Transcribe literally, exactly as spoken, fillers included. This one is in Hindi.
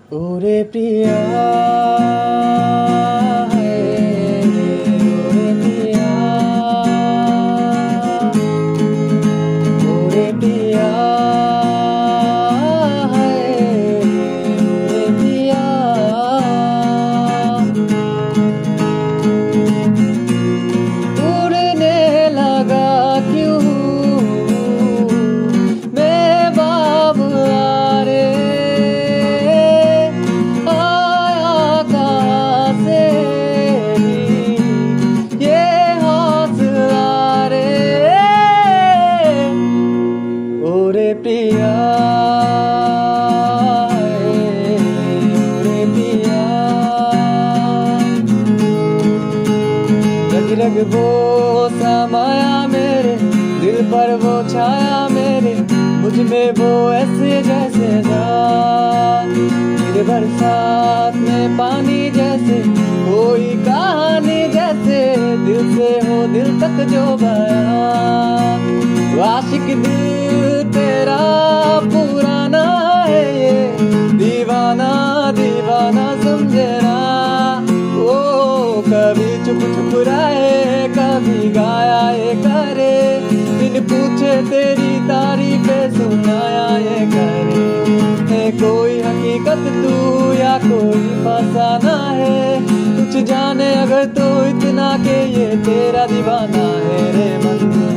ओरे प्रिया है, ओरे प्रिया, ओरे प्रिया है, ओरे प्रिया। उड़ने लगा क्यों मैं बाबुआ रे, ओरे प्रिया ओरे प्रिया। रग रग वो समाया मेरे दिल पर, वो छाया मेरे मुझ में, वो ऐसे जैसे जान मेरे बरसात में पानी जैसे, कोई कहानी जैसे दिल से हो दिल तक जो बयान। आशिक दिल तेरा पुराना है ये, दीवाना दीवाना समझे ना। ओ कभी चुप चुप रहे, कभी गाया ये करे, बिन पूछे तेरी तारीफें सुनाया ये करे। है कोई हकीकत तू या कोई फसाना है, कुछ जाने अगर तो इतना के ये तेरा दीवाना है रे मन।